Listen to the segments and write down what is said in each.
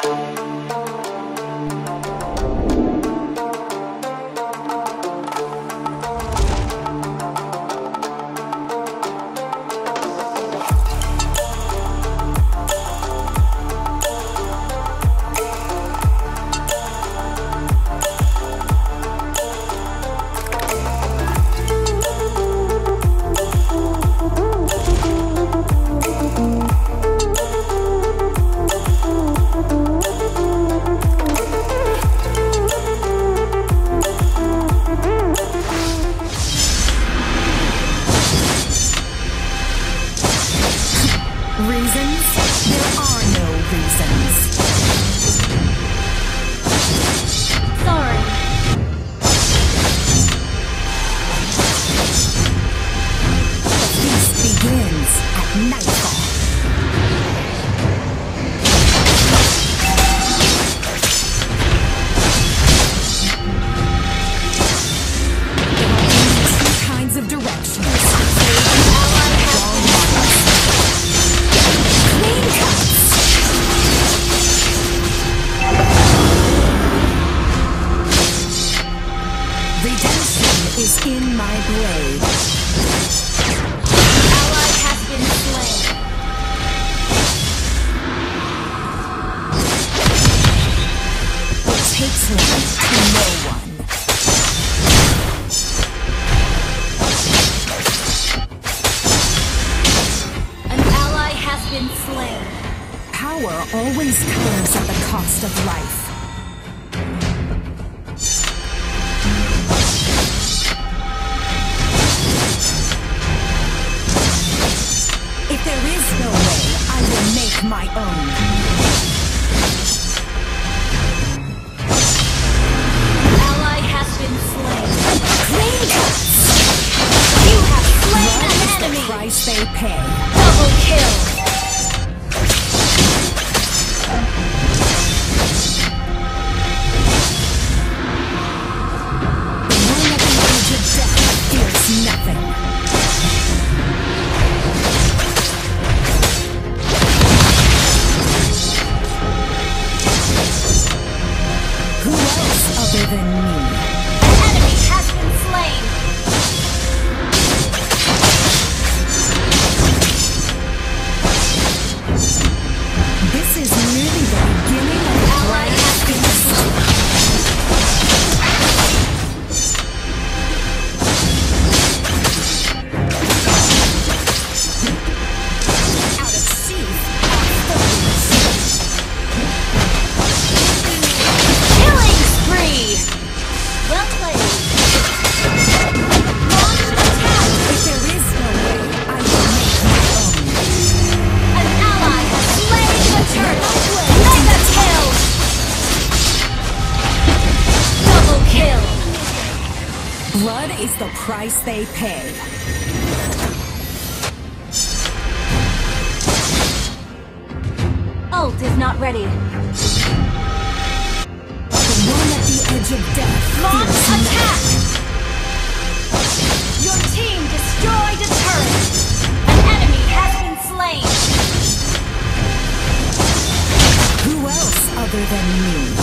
Power always comes at the cost of life. If there is no way, I will make my own. Ally has been slain. Clean cuts! You have slain What an is enemy. the price they pay? Double kill. Nothing. Who else other than me? An enemy has been slain. This is merely the beginning of the Ally has been slain. Blood is the price they pay. Ult is not ready. The one at the edge of death. Launch attack! Your team destroyed a turret. An enemy has been slain. Who else other than me?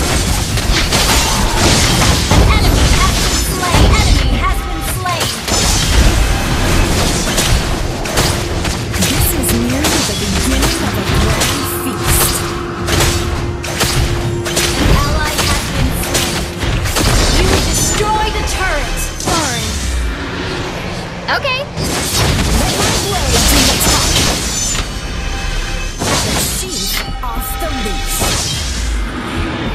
Okay. Let my blade do the talking. The sheep off the leash.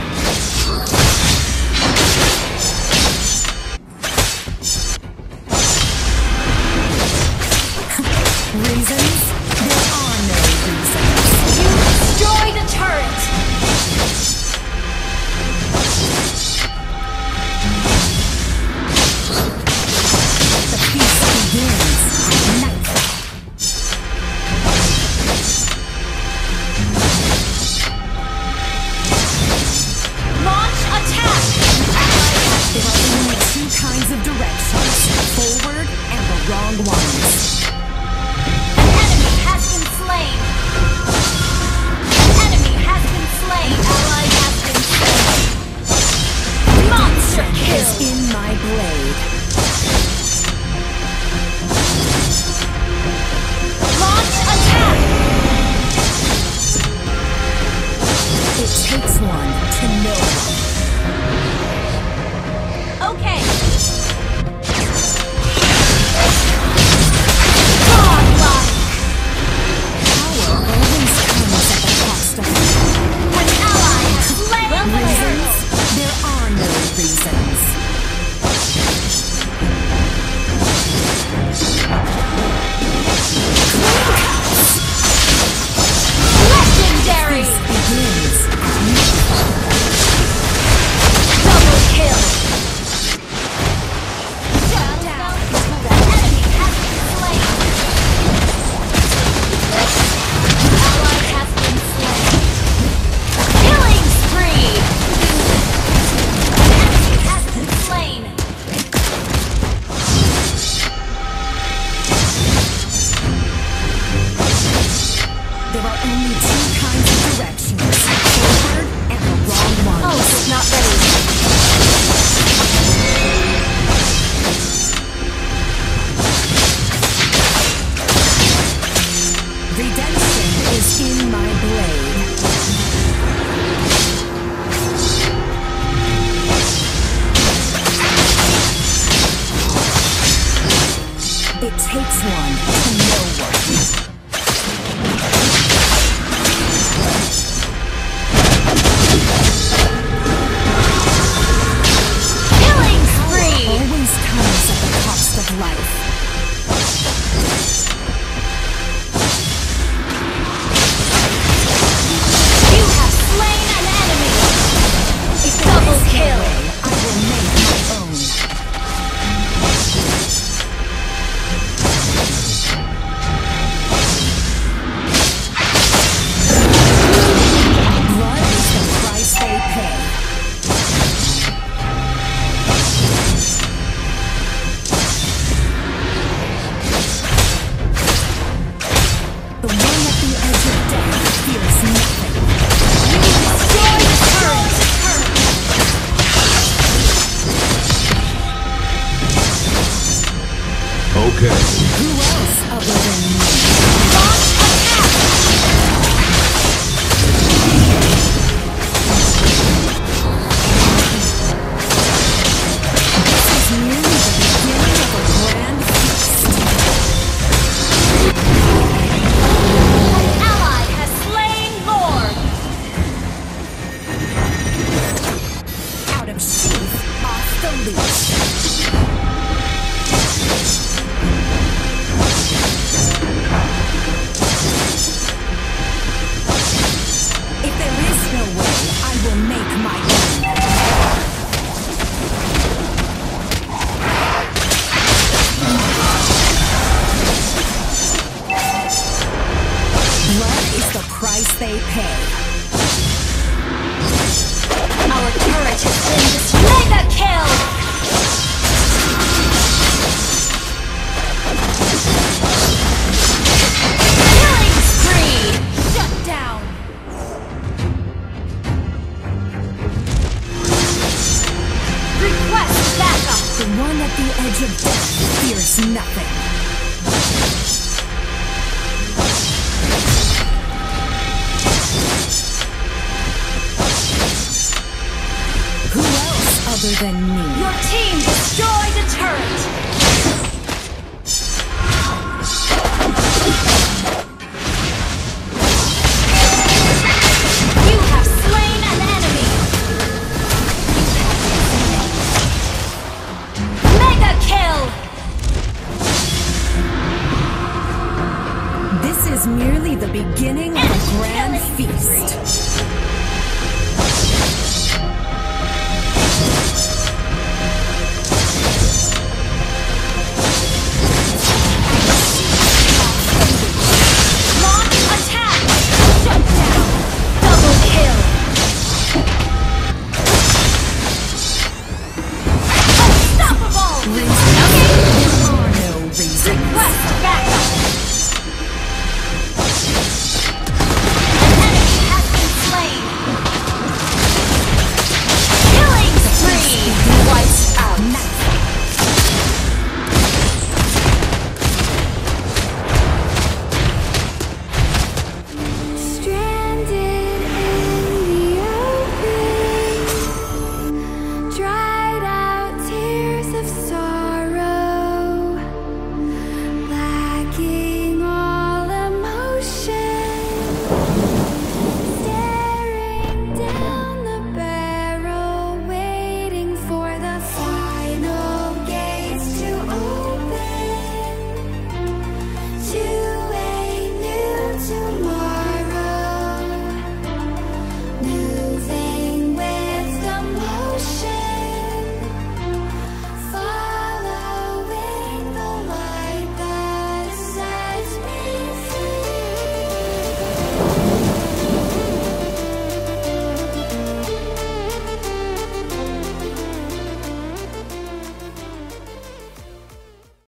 okay. Who else other than me? Launch attack! This is merely the beginning of a grand feast. An ally has slain Lord! Out of sheath, off the leash. If there is no way, I will make my own. Blood is the price they pay. Our turret has been destroyed! Mega kill! Killing spree! Shut down! Request backup! The one at the edge of death fears nothing. Who else other than me? Your team destroyed a turret! You have slain an enemy! Mega kill! This is merely the beginning of a grand feast.